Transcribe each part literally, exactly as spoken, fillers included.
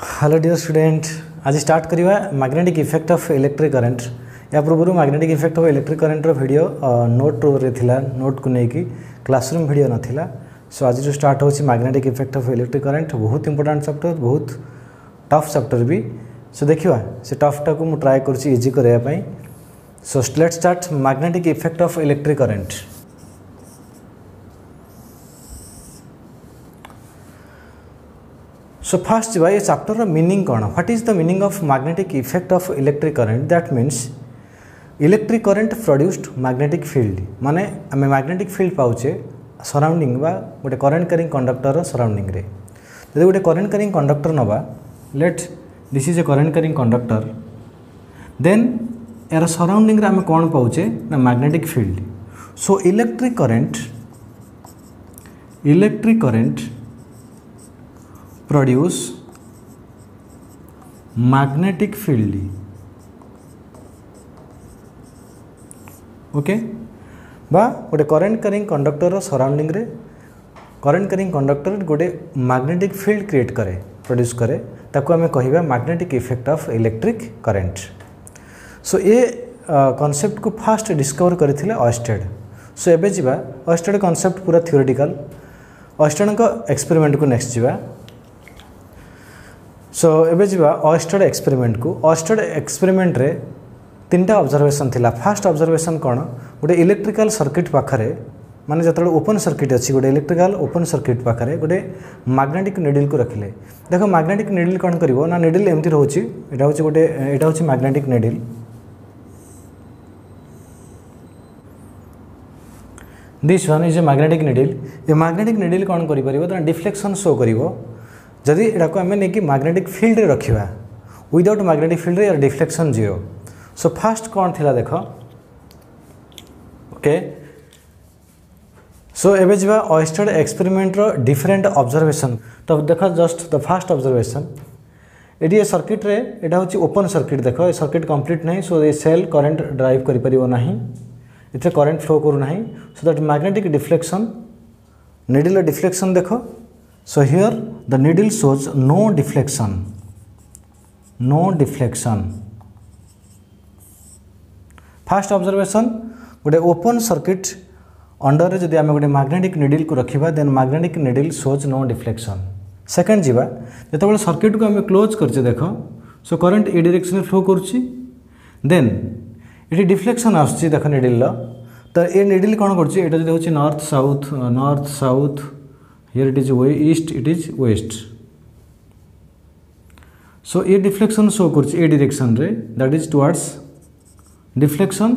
Hello dear student, आज start करवा magnetic effect of electric current. या पूर्व magnetic effect of electric current video note रे थिला, नोट को लेकिन क्लासरूम वीडियो नाथिला। सो आज जो स्टार्ट हो magnetic effect of electric current, बहुत इंपोर्टेंट चैप्टर, बहुत टफ चैप्टर भी। सो देखिए से टफटा को मुझे ट्राए कर इजी करने। So let's start magnetic effect of electric current. So first जी ये चैप्टर मीनिंग कौन, what is the meaning of magnetic effect of electric current. That means electric current produced magnetic field, माने आम magnetic field पाचे surrounding बा गोटे current carrying conductor surrounding रे। जब गोटे करंट कैरिंग कंडक्टर नवा, let this is a current carrying conductor, then यार सराउंडिंग रे आम कौन पाचे ना magnetic field. So electric current electric current produce magnetic field. Okay बा गोटे करंट कैरिंग कंडक्टर सराउंडिंग रे करंट कैरिंग कंडक्टर गोटे मैग्नेटिक फील्ड क्रिएट करे, प्रोड्यूस करे, ताको आमे कहिबा magnetic effect of electric current. So ये कॉन्सेप्ट को फास्ट डिस्कवर करथिले ऑयस्टेड। सो एबे जिबा ऑयस्टेड कॉन्सेप्ट पूरा थ्योरेटिकल, ऑयस्टेड को एक्सपेरिमेंट को नेक्स्ट जिबा। सो एबे जीवा ऑयस्टेड एक्सपेरिमेंट को। ऑयस्टेड एक्सपेरिमेंट रे तीन टा ऑब्जर्वेशन थिला। फर्स्ट ऑब्जर्वेशन कौन, गोटे इलेक्ट्रिकल सर्किट पाखरे, माने जतले ओपन सर्किट अच्छी गोटे इलेक्ट्रिकल ओपन सर्किट पाखरे गोटे मैग्नेटिक निडल को रखिले। देखो मैग्नेटिक निडल कौन करिवो ना, निडल एमती रहउची, एटा होची गोटे एटा होची magnetic needle. This one is a magnetic needle. ये मैग्नेटिक निडल कौन करि परिबो ता डिफ्लेक्शन शो करिवो। जदि एटा को आमे नेकी मैग्नेटिक फील्ड रे रखिबा, विदाउट मैग्नेटिक फील्ड रे डिफ्लेक्शन जीरो। सो फर्स्ट कौन थिला देखो। ओके सो एबे जिबा ऑयस्टेड एक्सपेरिमेंट रो डिफरेंट ऑब्जर्वेशन। तो देखो जस्ट द फर्स्ट ऑब्जर्वेशन, एडी ए सर्किट रे एटा होची ओपन सर्किट। देखो ए सर्किट कंप्लीट नहीं, सो ए सेल करंट ड्राइव करि परिबो नाही, इथे करंट फ्लो करू नाही। So that magnetic deflection, needle deflection देखो। So here the needle shows no deflection, no deflection. First observation, गोटे open circuit under रे जदि आमे गोटे magnetic needle को रखिबा, then magnetic needle shows no deflection. Second जीवा जतबेले सर्किट को आमे क्लोज करछे देखो, so current ए डायरेक्शन फ्लो करछि, then एटी डिफ्लेक्शन आछछि देखो needle लो। तो ए needle कोन करछि, एटा जदि होछि north south, north south, here it is east, it is west. So a deflection show करछि a direction रे, that is towards deflection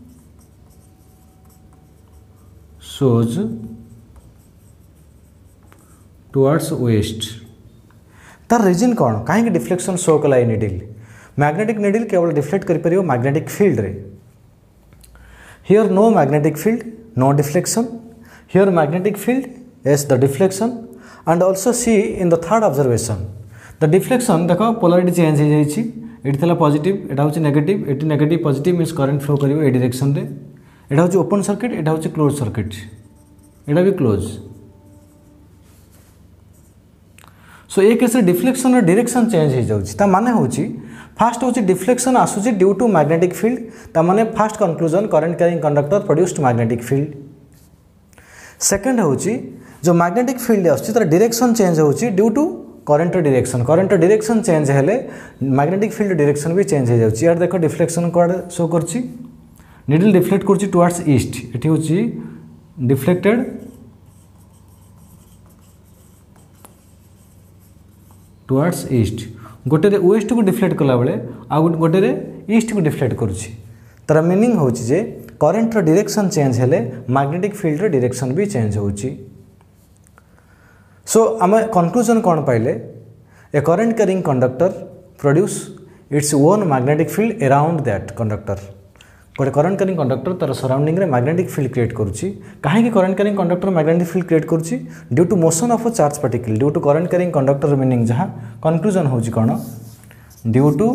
shows towards west. तार रीजन कौन, कहीं डिफ्लेक्शन शो कला ए निडल। मैग्नेटिक निडल केवल डिफ्लेक्ट करि परियो मैग्नेटिक फील्ड रे। Here no magnetic field, no deflection. Here magnetic field, yes the deflection, and also see in the third observation the deflection देखो polarity change हो जाइछि। एठी थला पॉजिटिव, एटा होछि नेगेटिव, एठी negative positive means current flow करिवो ए डायरेक्शन रे। एटा होछि ओपन सर्किट, एटा होछि क्लोज सर्किट, एटा भी क्लोज। सो ए केस डिफ्लेक्शन रो डायरेक्शन चेंज हो जाउछि। ता माने होछि फर्स्ट होछि डिफ्लेक्शन आसुछि ड्यू टू मैग्नेटिक फील्ड। ता माने first conclusion current carrying conductor produced magnetic field. Second होछि जो मैग्नेटिक फील्ड आछी तार डायरेक्शन चेंज होची due to current direction. Current direction change हेले मैग्नेटिक फील्ड डायरेक्शन भी चेंज हो जाउची। यार देखो डिफ्लेक्शन कोड शो करची, निडल डिफ्लेक्ट करची टुवर्ड्स ईस्ट, एठी होची डिफ्लेक्टेड टुवर्ड्स ईस्ट। गोटे रे वेस्ट को डिफ्लेक्ट कला बेले आ गोटे रे ईस्ट को डिफ्लेक्ट करची। तार मीनिंग होची जे करंट रो डायरेक्शन चेंज हेले मैग्नेटिक फील्ड रो डायरेक्शन भी चेंज होची। सो आम कंक्लूजन कौन पाइले, a current carrying conductor produce its own magnetic field around that conductor. गोटे करंट कैरिंग कंडक्टर तार सराउंडिंग रे मैग्नेटिक फील्ड क्रिएट करुछि। कहीं current carrying conductor magnetic field create करुछि due to motion of a charge particle, due to current carrying conductor meaning जहाँ conclusion होछि कौन, due to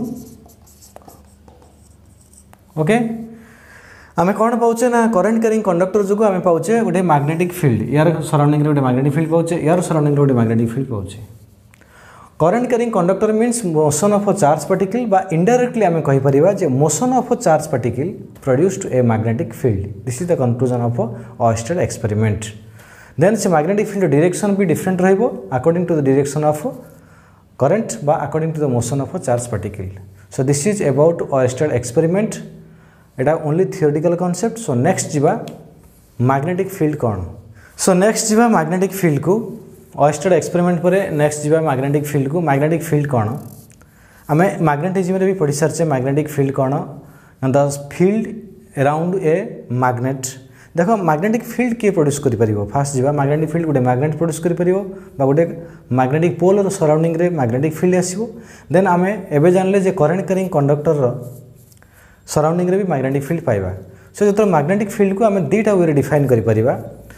okay आम कौन पाचे ना करंट कैरिंग कंडक्टर जो आम पाचे गोटे मैग्नेटिक फील्ड, यार सराउंडिंग गोटे मैग्नेटिक फील्ड पाचे, यार सराउंडिंग गोटे मैग्नेटिक फील्ड पाचे। Current carrying conductor means motion of a charge particle बा इनडायरेक्टली आम कहीपर जे motion of a charge particle produced a magnetic field. This is the conclusion of ऑयस्टर एक्सपेरिमेंट। देन से मैग्नेटिक फील्ड डायरेक्शन भी different रहिबो according to the direction of current बा according to the motion of a charge particle. So this is about ऑयस्टर experiment. एटा only theoretical concept. So next जीवा magnetic field कौन। So next जीवा magnetic field को ऑयस्टर experiment पर next जीवा मैग्नेटिक फील्ड को। मैग्नेटिक फील्ड कौन आम मैग्नेटिज्म रे भी पढ़ी सारे। मैग्नेटिक फील्ड कौन the field around a magnet. देख मैग्नेटिक फील्ड किए प्रोड्यूस कर फास्ट जीवा मैग्नेटिक फील्ड गोटे मैग्नेट प्रोड्यूस कर गोटे मैग्नेटिक पोल सराउंडिंग रे मैग्नेटिक फील्ड आसो। देन आम एवं जानले जे करंट कैरिंग कंडक्टर सराउंडिंग रे भी मैग्नेटिक फील्ड पाइबा। सो जो मैग्नेटिक फील्ड को आम दुईटा वे डिफाइन कर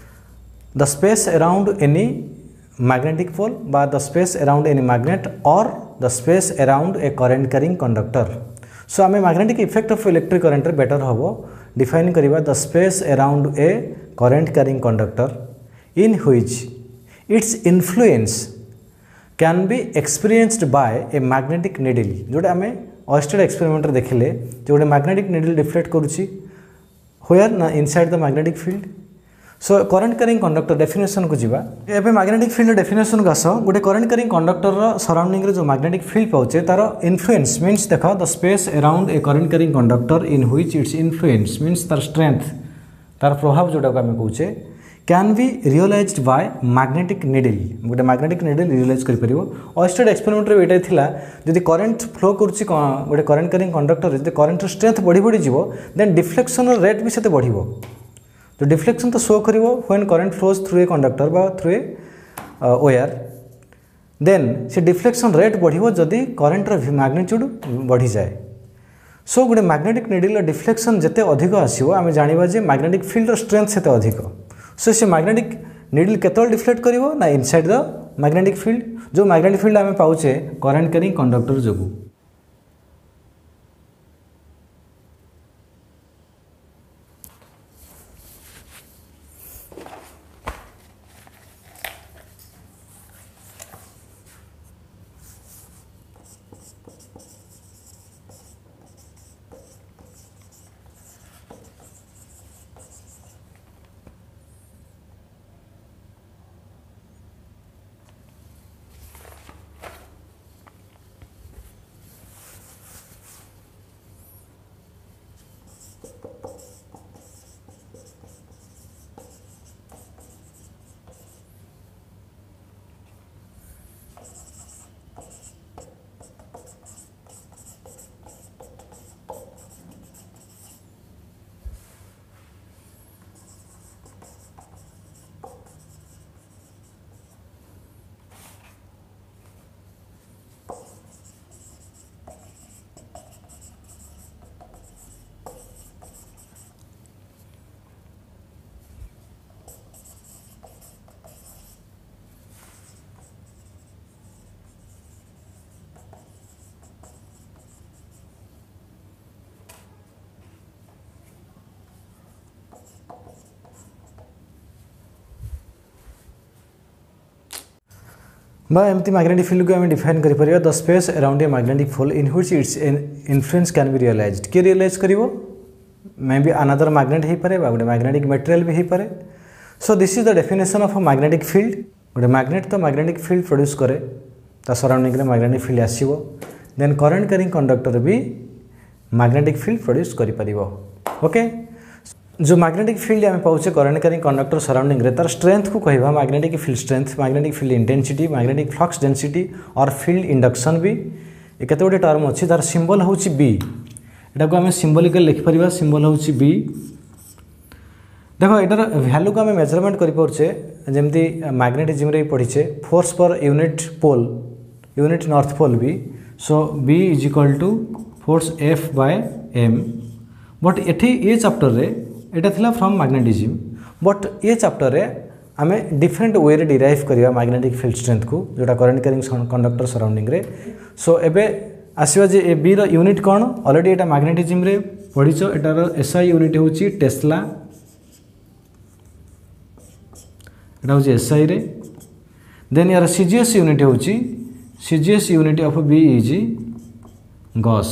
the space around any magnetic pole बा the space around any magnet और the space around a current carrying conductor. So आम magnetic effect of electric current better हम डिफाइन करवा the space around a current carrying conductor in which its influence can be experienced by a magnetic needle. जोटा आम ऑयस्टर experiment देखिले जो गोटे magnetic needle deflect करुच्ची व्हेयर ना inside the magnetic field. So current carrying conductor definition को जीवा। एबे मैग्नेटिक फील्ड डेफिनेशन को आस। गोटे करंट कैरिंग कंडक्टर सराउंडिंग रे जो मैग्नेटिक फील्ड पाउचे तार इन्फ्लुएंस मीन्स देख the space around a current carrying conductor in which its influence means तार स्ट्रेंथ तार प्रभाव जोटा को आम कहूचे can be realized by magnetic needle. गोटे मैग्नेटिक निडल रियलाइज कर ऑयस्टर एक्सपेरिमेंट रे एटा थिला जदि करंट फ्लो करूची गोटे करंट कैरिंग कंडक्टर जदि करंट स्ट्रेंथ बढ़ी बढ़ी जीवो देन डिफ्लेक्शन रेट भी सेते बढ़िबो। तो डिफ्लेक्शन तो शो करिवो when current flows through a conductor बा थ्रू ए वायर। देन से डिफ्लेक्शन रेट बढ़िवो जदि करंट रो मैग्नीट्यूड बढ़ी जाए। सो गोटे मैग्नेटिक निडल डिफ्लेक्शन जिते अधिक आसो आम जाना जे मैग्नेटिक फील्ड स्ट्रेंथ सेते अधिक। सो से मैग्नेटिक निडल केतल डिफ्लेक्ट करिवो ना इनसाइड द मैग्नेटिक फील्ड। जो मैग्नेटिक फील्ड आम पाउचे करंट कैरिंग कंडक्टर जोगु। बा एमती मैग्नेटिक फील्ड को आम डिफाइन कर the space around a magnetic pole in which its influence can be realized. किए रियलाइज करिवो मे बी अनदर मैग्नेट हो पारे गोटे मैग्नेटिक मटेरियल भी हो पारे। So this is the definition of a magnetic field. गोटे मैग्नेट तो मैग्नेटिक फील्ड प्रोड्यूस करे ता सराउंडिंग रे मैग्नेटिक फील्ड आसीबो। देन करंट कैरिंग कंडक्टर भी मैग्नेटिक फील्ड प्रोड्यूस करि परिबो। ओके जो मैग्नेटिक फील्ड आम पाचे करंट कैरिंग कंडक्टर सराउंडिंग रे तार स्ट्रेंथ को कहवा magnetic field strength, magnetic field intensity, magnetic flux density और फील्ड इंडक्शन भी ये केते गोटे टर्म अच्छी। तार सिंबल होची बी। एटा को आम सिंबलिकल लिखि परिबा। सिंबल होची बी। देखो एटार वैल्यू को आम मेजरमेंट करि परछे जेमती मैग्नेटिज्म रे पढ़ीचे force per unit pole unit north pole B. So B is equal to force F by M. But एठी ये चैप्टर रे एटा थिला फ्रॉम मैग्नेटिज्म। बट ये चैप्टर रे आम डिफरेंट वे रे डिराइव करिया मैग्नेटिक फील्ड स्ट्रेंथ को जोटा करंट कैरिंग कंडक्टर सराउंडिंग रे। सो एबे आसीबा जे ए बी रो यूनिट कोन ऑलरेडी एटा मैग्नेटिज्म रे पढ़ीचो। एटार एसआई यूनिट होची टेस्ला। एटा होची एसआई रे। देन यार सीजीएस यूनिट होची CGS unit of B is gauss.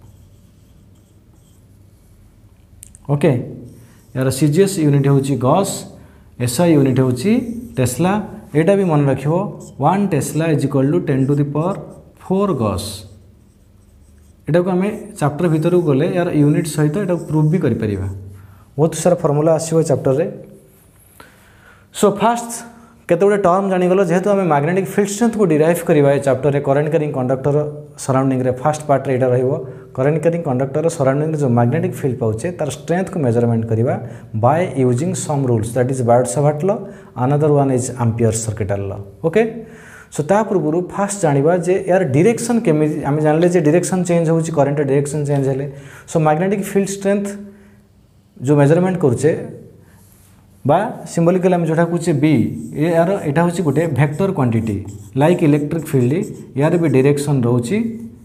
Okay यार सीजीएस यूनिट होची गॉस, एसआई यूनिट होची टेस्ला। एटा भी मन रखियो one tesla is equal to ten to the power four gauss. एटा को आम चैप्टर भितर गले यार यूनिट सहित एटा प्रूफ भी करि परिबा। बहुत सारा फॉर्मूला आसीबो चैप्टर रे। सो फास्ट केते गुडे टर्म जानिगलो जेहेतु आम मैग्नेटिक फील्ड स्ट्रेंथ को डिराइव करवा ए चैप्टर रे करंट कैरिंग कंडक्टर सराउंडिंग रे फर्स्ट पार्ट रे एटा रहिबो। करंट कैरिंग कंडक्टर सराउंडिंग जो मैग्नेटिक फील्ड पाउचे तार स्ट्रेंथ को मेजरमेंट करवा by using some rules that is Biot Savart law, another one is Ampere circuital law. Okay so ता पूर्व फास्ट जानिबा जे यार डायरेक्शन केमि आम जानले जे डायरेक्शन चेंज होउची करंट डायरेक्शन चेंज हेले सो मैग्नेटिक फील्ड स्ट्रेंथ जो मेजरमेंट करूचे बा सिंबलिकली आम जोटा कहे बी यार यहाँ हूँ गोटे vector quantity like electric field यार भी डायरेक्शन रोची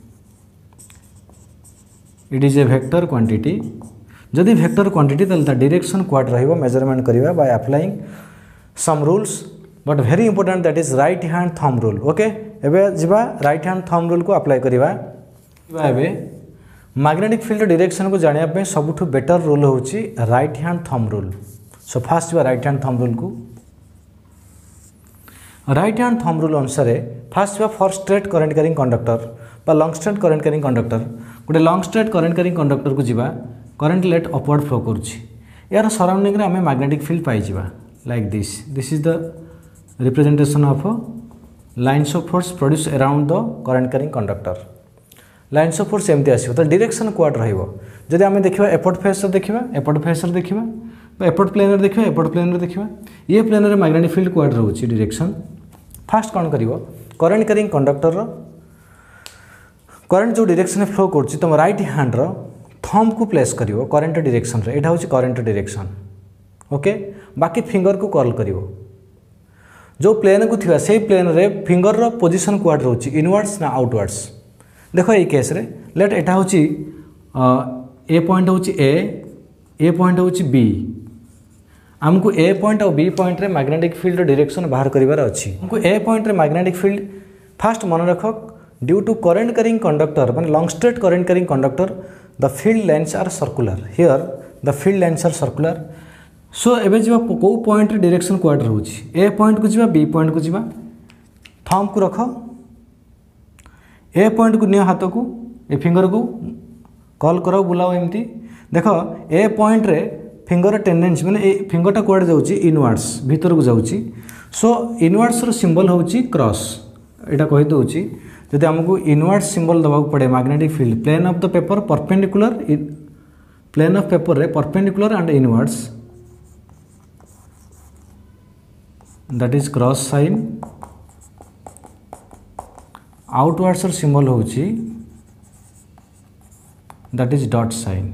it is a vector quantity. जदि वेक्टर क्वांटिटी ताल डायरेक्शन क्वाट रहिबो मेजरमेंट करवा by applying some rules but very important that is right hand thumb rule. Okay एबे जिबा राइट हैंड थंब रूल को अप्लाई करवा। एबे मैग्नेटिक फील्ड डायरेक्शन को जानिया पे सबुठु बेटर रूल होची right hand thumb rule. So first जो राइट हैंड थंब रूल को राइट हैंड थंब रूल अनुसार फास्ट जो for straight current carrying conductor बा long straight current carrying conductor गोटे long straight current carrying conductor को जीवा current let upward flow करुच्ची यार सराउंडिंग रे आमे मैग्नेटिक फील्ड पाई जीवा like this this is the representation of lines of force produce around the current carrying conductor. Lines of force एमती आसो तो डायरेक्शन क्वाड रहिबो। जदि आमे देखिबा एपॉट फेस देखिबा एपॉट फेस देखिबा एपॉट प्लेन देखिए एपॉट प्लेन देखिए ये प्लेन रे मैग्नेटिक फील्ड क्वाड रोची डायरेक्शन। फास्ट कौन करिवो करंट कैरिंग कंडक्टर रो करंट जो डायरेक्शन फ्लो करछि तुम राइट हैंड रो थंब को प्लेस करिवो करंट डायरेक्शन रे एटा होची करंट डायरेक्शन। ओके बाकी फिंगर को कर्ल करिवो जो प्लेन को थिबा सेही प्लेन रे फिंगर रो पोजीशन क्वाड रोची इनवर्ड्स ना आउटवर्ड्स। देखो ए केस रे लेट एटा होची ए पॉइंट होची ए ए पॉइंट होची बी आमको ए पॉइंट और बी पॉइंट रे मैग्नेटिक फील्ड डायरेक्शन बाहर करिवार अछि। हमको ए पॉइंट रे मैग्नेटिक फील्ड फास्ट मन रख due to current carrying conductor माने long straight current carrying conductor the field lines are circular here the field lines are circular. So एबे जिबा को पॉइंट रे डायरेक्शन क्वाड रहउछि ए पॉइंट को जिबा बी पॉइंट को जिबा थंब को रख ए पॉइंट को नियो हाथ को ए फिंगर को कॉल करो बुलाओ एमती देखो ए पॉइंट रे फिंगर टेंडेंसी माने ए फिंगरटा कुआडे जाउची इनवर्ड्स भीतर को जाउची। सो इनवर्ड्स रो सिंबल होउची क्रॉस एटा कहि दोउची जदि हमको इनवर्ड्स सिंबल दबा पड़े magnetic field plane of the paper perpendicular plane of paper रे perpendicular and inwards that is cross sign outwards रो सिंबल होउची that is dot sign.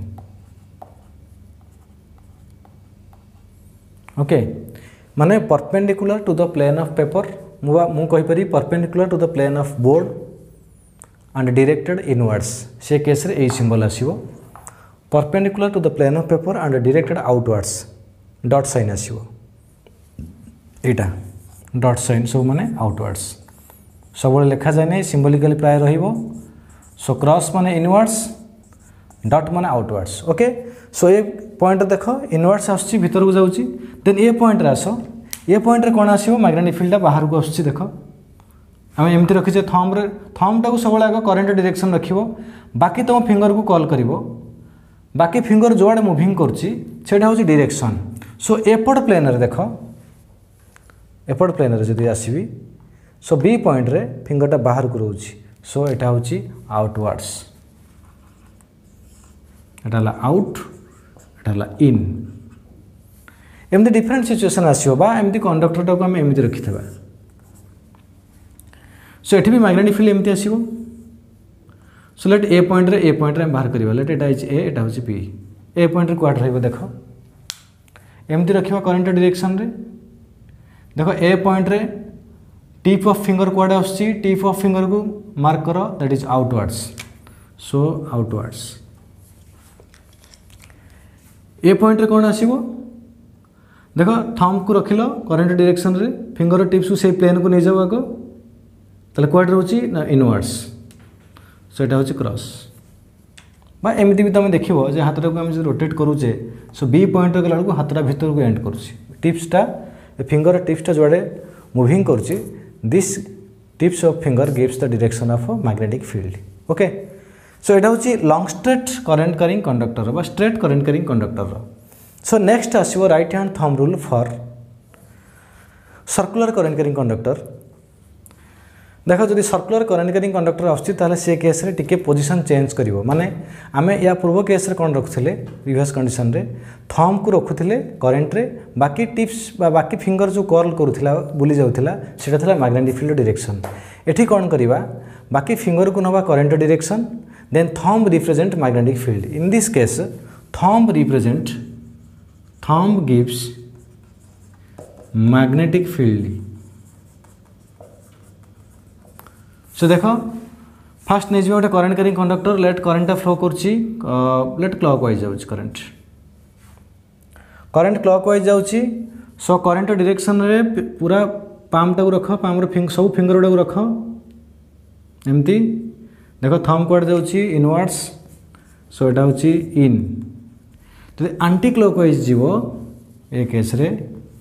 Okay माने perpendicular to the plane of paper मु कहि परि perpendicular to the plane of board and directed inwards से case रे ए सिंबल आसीबो perpendicular to the plane of paper and directed outwards dot sign आसीबो एटा डॉट साइन सब माने आउटवर्ड्स सब लिखा जाय नै सिंबलिकली प्राय रहिबो। सो क्रॉस माने इनवर्ड्स डॉट माने आउटवर्ड्स। ओके सो ये पॉइंट देख इनवर्ड्स आसुची भीतर को जाउची देन ए पॉइंट रे आसो ए पॉइंट रे कोन आसीबो मैग्नेटिक फील्ड बाहर को आसुची देखो आम एमती रखीचे थंब रे थंब टाको सब आगे करंट डायरेक्शन रखिबो बाकी तुम फिंगर को कॉल करिवो बाकी फिंगर जोआडे मूविंग करची सेटा होची डायरेक्शन। सो एपट प्लेन रे देखो एपट प्लेन रे जदी आसीबी सो बी पॉइंट रे फिंगरटा बाहर को रहउची सो एटा होची आउटवर्ड्स एटा ला आउट एटा ला इन एमती डिफरेंट सिचुएशन आसीबो बा एमती कंडक्टर टाको हम एमती रखिथबा। सो एठी भी मैग्नेटिक फील्ड एमती आसीबो। सो लेट ए पॉइंट रे ए पॉइंट रे बाहर करिबा लेट एटा इज ए एटा होची बी ए पॉइंट रे क्वाड रहइबो देखो एमती रखिबा करंट डायरेक्शन रे देखो ए पॉइंट रे टिप ऑफ फिंगर क्वाड आछी टिप ऑफ फिंगर को मार्क करो that is outwards. So outwards A point रे कोन आसीबो देखो थंब को रखिलो करंट डायरेक्शन रे फिंगर टिप्स को से प्लेन को नै जाओ आगो ताले क्वाड रोची ना इनवर्ड्स सो एटा होची क्रॉस बा एमती भी तुम देखो जे हाथ को आम रोटेट करूचे सो बी पॉइंट गला को हाथटा भीतर को एंड करुच्ची टिप्सटा फिंगर टिप्सटा जुआड़े मुविंग करुच्ची this tips of finger gives the direction of magnetic field okay so एटा होची long straight current carrying conductor बा straight current carrying conductor so next आसीबो right hand thumb rule for circular current carrying conductor देख जब circular current carrying conductor आसुच्छी से case रे टिके पोजीशन चेंज करिवो माने आमे या पूर्व केस रे कोन रखुथिले रिवर्स कंडीशन रे थंब को रखुथिले करंट रे बाकी टिप्स बा बाकी फिंगर जो कर्ल करूथिला बुली जाउथिला सेटा थिला मैग्नेटिक फील्ड डायरेक्शन एठी कोन करिवा बाकी फिंगर को नबा current direction then thumb represent magnetic field in this case thumb represent thumb gives magnetic field so देख फास्ट नहीं गोटे current carrying conductor let current flow करछि लेट क्लॉकवाइज जाउछि करंट करंट क्लॉकवाइज जाउछि सो करंट डायरेक्शन रे पूरा palm टाକୁ रख palm रो फिंग सब फिंगर टाକୁ रख एमती देख थंब क्वाड जाउछि इनवर्ड्स सो एटा होछि इन तो एंटी क्लॉकवाइज जीवो ए केस रे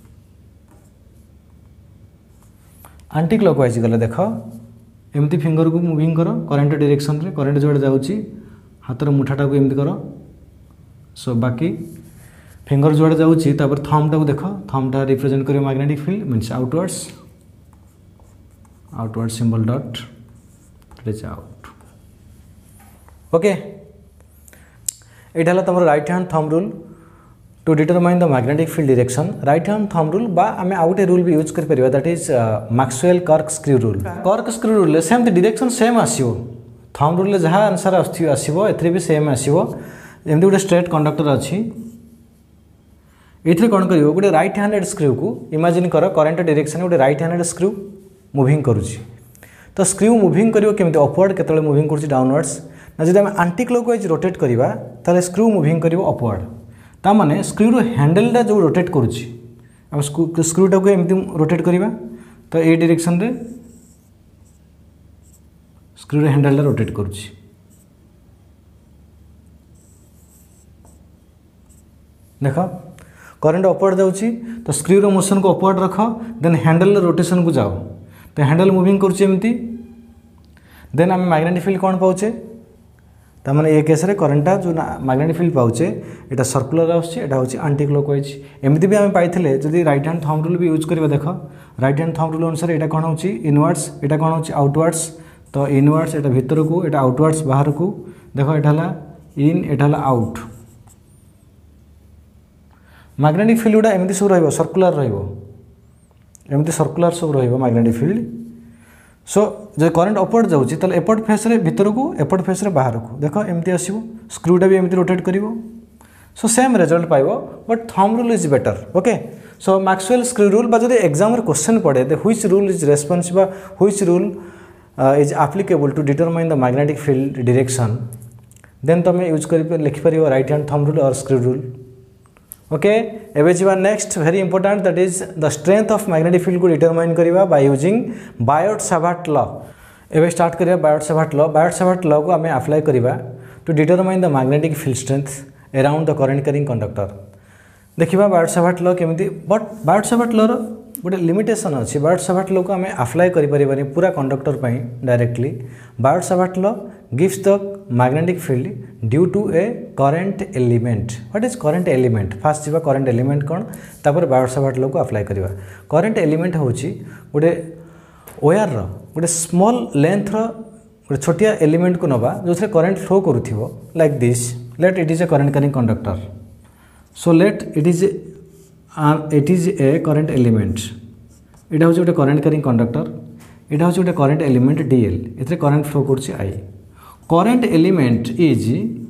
एंटी क्लॉकवाइज गले देख एमती फिंगर को मुविंग कर करंट डायरेक्शन रे करंट जोड़े जाउछि हाथर मुठाटा को एमती कर सो बाकी फिंगर जोड़े जाउछि तापर थंब टाको देख थंब टा रिप्रेजेंट करियो magnetic field means outwards outward symbol dot it is out okay एटा हला तमर right hand thumb rule to determine the magnetic field direction right hand thumb rule बा आमे आउटे रूल भी यूज कर परिबा that is Maxwell cork screw rule cork screw rule same direction same आसीबो थंब रूल जहाँ आंसर आसीबो एथरे भी सेम आसीबो एमती गोटे स्ट्रेट कंडक्टर अछि एथरे कोन करियो गोटे राइट हैंडेड स्क्रू को इमेजिन करो करंट डायरेक्शन गोटे राइट हैंडेड स्क्रू मुविंग करूची तो स्क्रू मुविंग करियो केमती अपवर्ड केतले मुविंग करूची डाउनवर्ड्स ना जदि हम एंटी क्लॉकवाइज रोटेट करिबा ताले स्क्रू मुविंग करियो अपवर्ड ता माने स्क्रू हैंडलटा जो रोटेट करुच्ची अब स्क्रूटा को एमती रोटेट करवा तो ये डायरेक्शन रे स्क्रू हैंडलटा रोटेट करुच्ची देख करंट अपवर्ड जाउची तो स्क्रू रो मोशन को अपवर्ड रख देन हैंडल रोटेशन को जाओ तो हैंडल मुविंग करुच्ची एमती देन आम मैग्नेटिक फील्ड कौन पाउचे तार ये केस रे करंटा जो मैग्नेटिक फील्ड पाउचे एटा सर्कुलर आउछि एटा होछि एंटी क्लॉकवाइज एमती भी आम पाइथिले जदि राइट हैंड थंब रूल भी यूज करबा देख राइट हैंड थंब रूल अनुसार एटा कोन होछि इनवर्ड्स एटा कोन होछि आउटवर्ड्स तो इनवर्ड्स एटा भीतर को एटा आउटवर्ड्स बाहर को देख एटा हला इन एटा हला आउट मैग्नेटिक फील्ड गुडा एमती सब रहइबो सर्कुलर रहइबो एमती सर्कुलर सब रहइबो मैग्नेटिक फील्ड सो जो करंट अपवर्ड जाउची तले एपट फेस रे भीतर को एपट फेस रे बाहर को देख एमती आसीबो स्क्रूटा भी एमती रोटेट करिवो सो सेम रिजल्ट पाइबो but thumb rule is better okay so Maxwell screw rule बा जदि एग्जाम रे क्वेश्चन पड़े the which rule is responsible which rule is applicable to determine the magnetic field direction then तुम use कर लिखि परिबो right hand thumb rule और screw rule okay एबे जीवा next very important that is the strength of magnetic field को determine करिबा bye using Biot Savart law एबे स्टार्ट करिया बायोट-सावर्त लॉ बायोट-सावर्त लॉ को हमें अप्लाई करिबा to determine the magnetic field strength around the current carrying conductor देखिबा Biot Savart law केमिति but Biot Savart law रो गोटे लिमिटेशन अच्छी बायोट-सावर्त लॉ को हमें अप्लाई करि परिबानी पूरा कंडक्टर पई directly Biot Savart law gives the magnetic field due to a current element what is current element first जीवा करंट एलिमेंट कौन तापर बायोट-सावर्त लॉ को अप्लाई करिवा करंट एलिमेंट होची गोटे वायर रो गोटे स्मॉल लेंथ रो गोटे छोटिया एलिमेंट को नबा जो करंट फ्लो करूथिबो like this let it is a current carrying conductor so let it is it is a current element इटा हूँ गोटे करंट कैरिंग कंडक्टर इटा हूँ गोटे करंट एलिमेंट डीएल इथे करंट फ्लो करछि I current element is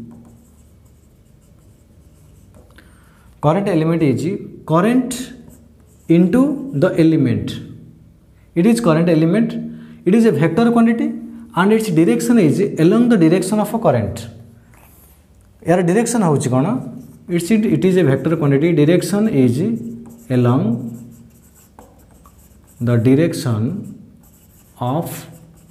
current element is current into the element it is current element it is a vector quantity and its direction is along the direction of a current यार direction होछि कोन its it is a vector quantity direction is along the direction of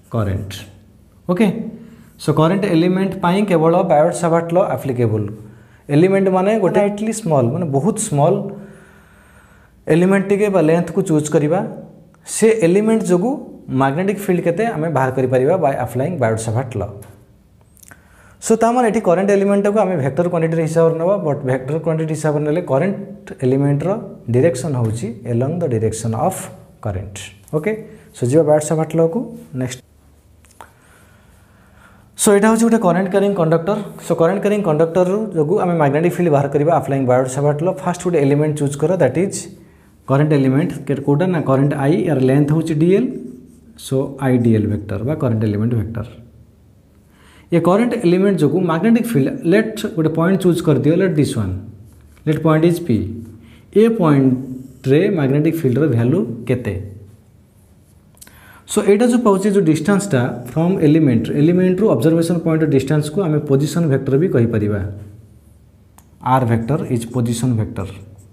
current okay so current element पाई केवल Biot Savart law applicable element माने गोटे Italy small माने बहुत small element टिके बा लेंथ को चूज करिबा से एलिमेंट जोगु मैग्नेटिक फील्ड केते आमे बाहर करि परिबा by applying Biot Savart law so तामन एठी करंट एलिमेंट को आमे वेक्टर क्वांटिटी हिसाब रे नबा बट वेक्टर क्वांटिटी हिसाब नेले करंट एलिमेंट रो डायरेक्शन होउची along the direction of current okay so जीवा बायोट साभार्ट लॉ को नेक्स्ट सो एटा होची गोटे current carrying conductor so current carrying conductor जोगु आमे मैग्नेटिक फील्ड बाहर करिबा applying Biot Savart law first गोटे एलिमेंट चूज करो दैट इज करंट एलिमेंट कोटा ना करंट आई यार लेंथ होची DL so I DL vector बा करंट एलिमेंट वेक्टर ये करंट एलिमेंट जो मैग्नेटिक फील्ड लेट गोटे पॉइंट चूज कर दियो let this one let point is P ए पॉइंट रे मैग्नेटिक फील्ड रो वैल्यू केते सो एटा जो पाउचे जो डिस्टेंस टा फ्रॉम एलिमेंट एलिमेंट रो ऑब्जर्वेशन पॉइंट डिस्टेंस को आमे पोजीशन वेक्टर भी कहि परिबा R vector is position vector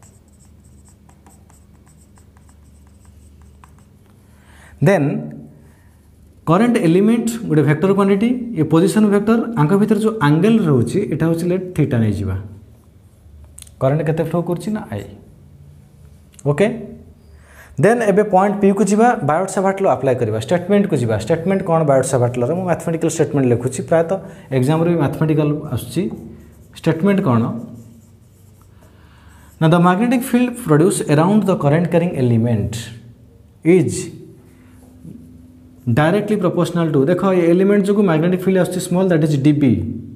then current element गोटे वेक्टर क्वांटिटी ये पोजीशन वेक्टर आंक भीतर जो एंगल रोची एटा होची लेट थीटा नै जिबा करंट केते फ्लो करची ना आई ओके देन एबे पॉइंट पी को जिबा बायोट साभार्ट लॉ अप्लाई करबा स्टेटमेंट को जिबा स्टेटमेंट कोन बायोट साभार्ट लॉ रे मु मैथमेटिकल स्टेटमेंट लिखुची प्राय तो एग्जाम रे मैथमेटिकल आछी स्टेटमेंट कोन ना the magnetic field produce around the current carrying element is directly proportional to देखो ये एलिमेंट जो मैग्नेटिक फील्ड आछी small that is DB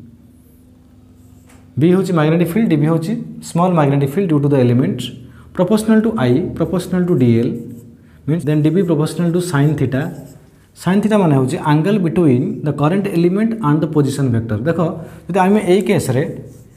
B होची मैग्नेटिक फील्ड डीबी होची small magnetic field due to the element proportional to I proportional to dl means then db proportional to sin theta sin theta माने होची angle between the current element and the position vector देखो जदि आमे एई case रे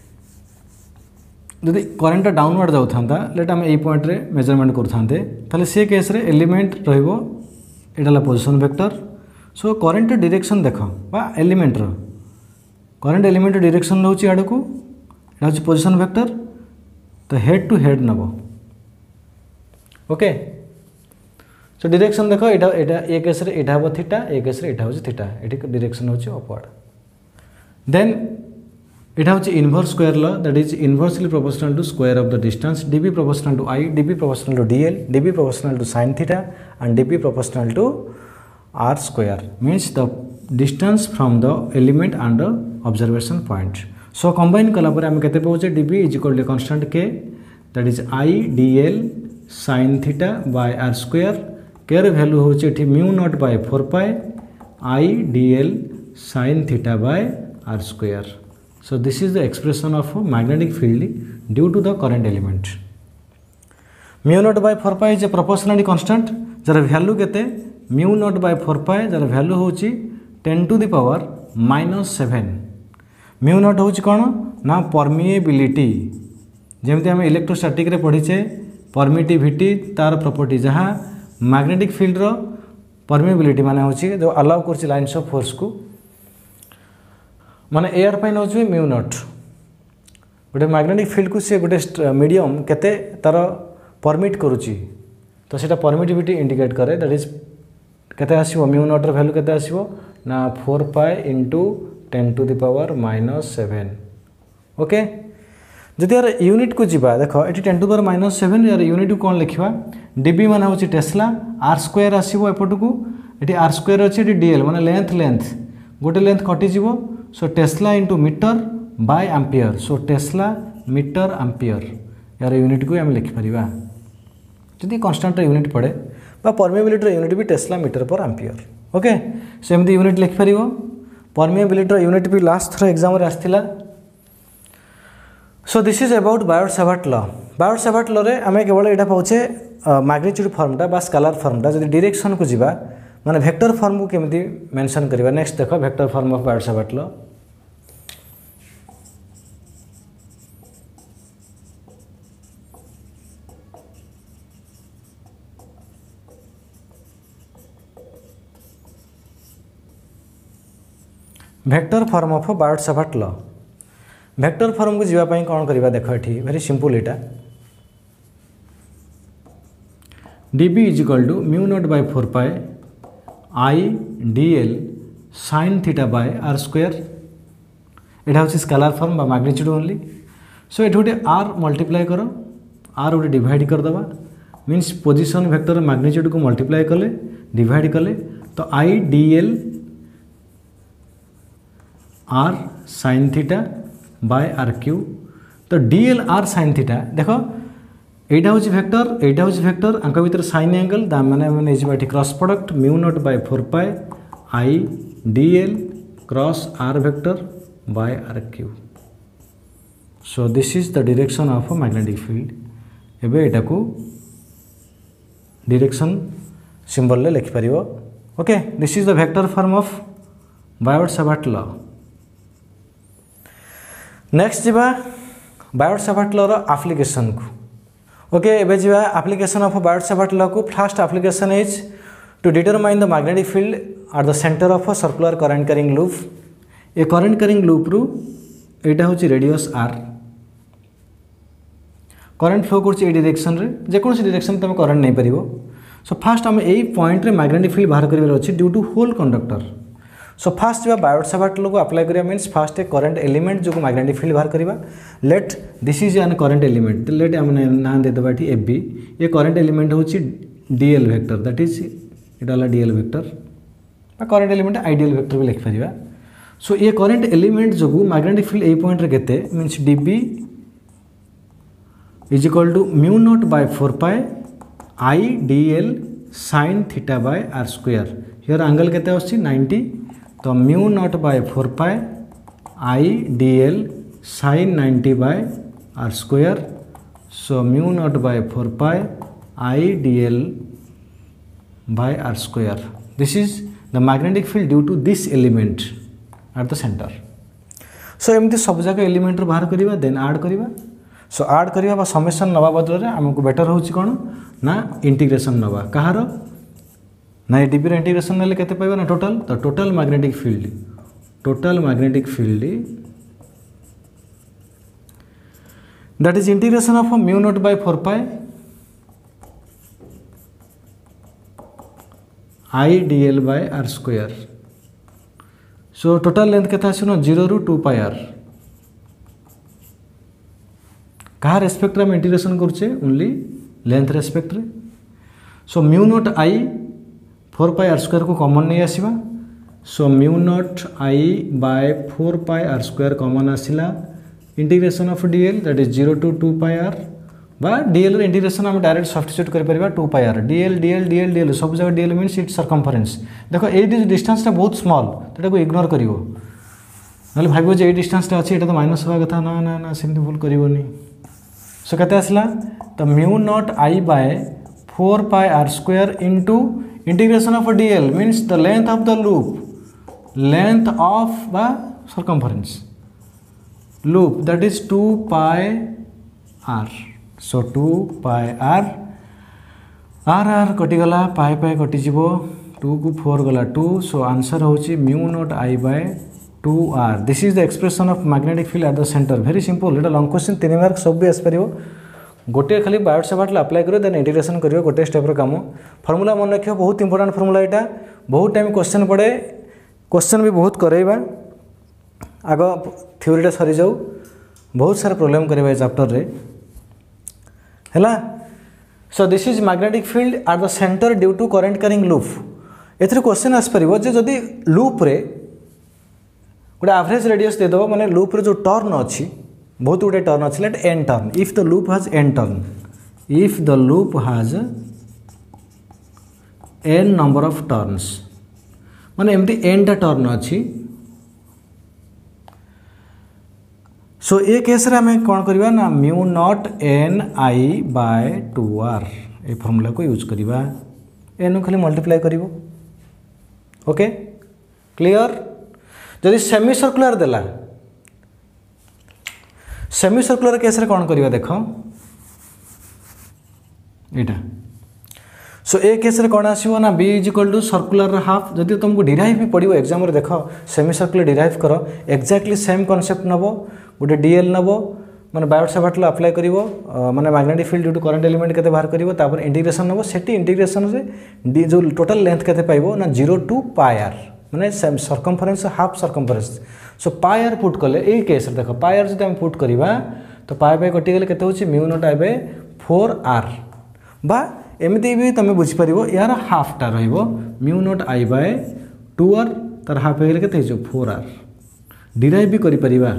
जदि current downward जाउ थांता late आमे एई point रे मेजरमेंट कर थांते ताले से केस रे एलिमेंट रहइबो एडाला position vector so current direction देखो बा एलिमेंट रो करंट एलिमेंट डायरेक्शन रहउची आडू को एडा होची पोजीशन वेक्टर तो हेड टू हेड नबो ओके सो डायरेक्शन देखो एटा एटा ए केस रे एटा हो थीटा ए केस रे एटा हो थीटा एटी डायरेक्शन हो अपवर्ड देन एटा हो inverse square law that is inversely proportional to square of the distance DB proportional to I DB proportional to DL DB proportional to sin theta and DB proportional to R square means the distance from the element and the observation point so combine कला पर हम केते पाउचे DB is equal to constant K that is I DL sin theta by R square केर value होचे एठी mu naught by four pi I DL sin theta by R square so this is the expression of magnetic field due to the current element mu naught by four pi is a proportionally constant जर value केते mu naught by four pi जर value होची ten to the power minus seven mu naught होची कोन ना permeability जेमते हम electrostatic रे पढिचे परमिटिविटी तार प्रॉपर्टी जहाँ मैग्नेटिक फील्ड रो परमिएबिलिटी माने होची जो अलाउ करछि लाइन्स ऑफ फोर्स को माने एयर पाइन होछि म्यू नॉट गोटे मैग्नेटिक फील्ड को से गोटे मीडियम केते तार परमिट करूची तो सेटा परमिटिविटी इंडिकेट करे दैट इज केते आसीबो म्यू नॉट रो वैल्यू केते आसीबो ना four pi into ten to the power minus seven okay जदि यार यूनिट को जीवा देखो ये ten to power minus seven यार यूनिट को कौन लिखा डीबी मान हूँ टेस्ला आर स्क्वायर आसो एपट को ये आर स्क्वायर अच्छे डीएल माने लेंथ लेंथ गोटे लेंथ कटिज so tesla into metre by ampere so tesla metre ampere यार यूनिट को आम लिखिपर जदि कन्स्टाट यूनिट पड़े परमिएबिलिटी यूनिट भी tesla metre per ampere okay सेमती यूनिट लिखिपर परमिएबिलिटी यूनिट भी लास्ट थर एग्जाम रे आसथिला so this is about Biot Savart law Biot Savart law रे आमे केवल एटा पाउचे मैग्नीट्यूड फॉर्मटा बा स्केलर फॉर्मटा जदि डायरेक्शन को जीवा माने वेक्टर फॉर्म को केमती मेंशन करबा नेक्स्ट देखो vector form of Biot Savart law vector form of Biot Savart law vector form को जीवा पई कौन करबा देखो एठी वेरी सिंपल एटा dB is equal to mu naught by four pi I D L sine theta by R square एटा हूँ स्केलार फॉर्म बा मैग्नीट्यूड ओनली सो ये गोटे आर मल्टीप्लाई कर आर गोटे डिवाइड करदे मीन्स पोजिशन वेक्टर मैग्नीट्यूड को मल्टीप्लाई कले डिवाइड कले तो I D L R sine theta by R cube तो D L R sine theta देख यहाँ हूँ वेक्टर यहाँ हूँ वेक्टर आंक भर साइन एंगल मैंने मैंने cross product mu naught by four pi I D L cross R vector by R cube so this is the direction of magnetic field एबे एटा को डायरेक्शन सिंबल ले लिखि परिबो okay this is the vector form of Biot Savart law next जीवा Biot Savart law रो application को okay एबे जीवा एप्लीकेशन ऑफ बायोट-सावर्ट लॉ को first application is to determine the magnetic field at the centre of a circular current carrying loop a current carrying loop रु एटा होची radius are current flow करछि ए direction रे जे कोनसी direction तमे current नै परिबो so first हम एई पॉइंट रे मैग्नेटिक फील्ड बाहर करिवार अछि due to whole conductor so first जब बायोट-सावर्ट लॉ को अप्लाई करिया means first a current element जो मैग्नेटिक फील्ड बाहर करिवा let this is an current element let हम ना दे देबा ठी एबी ये करंट एलिमेंट होछि डीएल वेक्टर दैट इज इटा ला डीएल वेक्टर बा करंट एलिमेंट आइडियल वेक्टर भी लिख परिबा सो ये करंट एलिमेंट जो मैग्नेटिक फील्ड ए पॉइंट रे केते means DB is equal to mu naught by four pi I D L sine theta by R square here angle केते आछि ninety तो mu naught by four pi I D L sine ninety by R square so mu naught by four pi I D L by R square this is the magnetic field due to this element at the centre सो एमती सब जगह element रो बाहर करिवा then add करिवा so add करिवा बा summation नवा बदल रे हमको बेटर होची कोन ना इंटीग्रेशन नवा कहार ना डीबी रे इंटीग्रेशन नेले केते पाइबा ना टोटल तो total magnetic field total magnetic field that is integration of mu naught by four pi I D L by R square so total length केता आछनो जीरो रु टू पाई आर कहा रेस्पेक्ट रे हम इंटीग्रेशन करछे ओनली लेंथ रेस्पेक्ट रे so mu naught I four pi R square को common नहीं आसीबा so mu naught I by four pi R square common आसिला integration of DL that is zero to two pi R बा DL रे integration हम direct substitute कर परिबा two पाई R DL DL DL DL सब जगह डीएल मींस इट्स सर्कमफरेंस देखो ए distance टा बहुत स्मॉल तेटा को इग्नोर करिवो नले भाबिबो जे ए डिस्टेंस टा अछि एटा तो माइनस होबा कथा ना ना ना सिंपल भूल करिवोनी सो केते आसला तो mu naught I by four pi R square into integration of DL means the length of the loop length of बा circumference loop that is two pi R so two pi R R R कटिगला pi pi कटिजिबो two को four गला two so answer होची mu naught I by two R this is the expression of magnetic field at the centre very simple एटा long question तीन mark सब भी आस परिबो गोटे खाली बायोट-सावर्ट अप्लाई करियो देन इंटीग्रेशन करियो गोटे स्टेप रो काम फार्मूला मन रखियो बहुत इंपोर्टेंट फार्मूला एटा बहुत टाइम क्वेश्चन पड़े क्वेश्चन भी बहुत करेबा आगो थ्योरीटा सरी जाऊ बहुत सारा प्रॉब्लम करेबा चैप्टर रे हैला so this is magnetic field at the centre due to current carrying loop एथरे क्वेश्चन आस परिबो जे जदी लूप रे गोटे एवरेज रेडियस दे दो माने लूप रे जो टर्न अछि बहुत गुटे टर्न अच्छे let N turn if the loop has N turn if the loop has N number of turns माने एमती एन टा टर्न अच्छी सो ए केस रे हमें कौन करवा ना mu naught N I by two R ए फॉर्मूला को यूज करवा एन खाली मल्टीप्लाई करिवो ओके क्लियर जदि सेमी सर्कुलर देला सेमी सर्कुलर केस रे कौन करवा देख एटा सो ए केस रे कौन आसीबो ना B is equal to circular half जदि तुमको डिराइव भी पड़ो एग्जाम रे देख सेमी सर्कुलर डिराइव कर एक्जाक्टली सेम कॉन्सेप्ट नबो गोटे डीएल नबो माने बायोट सावर्ट लॉ अप्लाई करिवो माने magnetic field due to current element केते बाहर करिवो तापर इंटीग्रेशन हो सेठी इंटीग्रेशन रे जो टोटल लेंथ केते पाइबो ना zero to pi pi R circumference half circumference so pi R put कले ए केस रे देखो पाई आर जदि हम पुट करिवा तो पाई बाय कटि गेले केते होची mu naught I by four R बा एमती भी तुम बुझी पार यार हाफ टा रहिबो mu naught I by two R तार हाफ हो गेले केते हो फोर आर डिराइव भी करि परिबा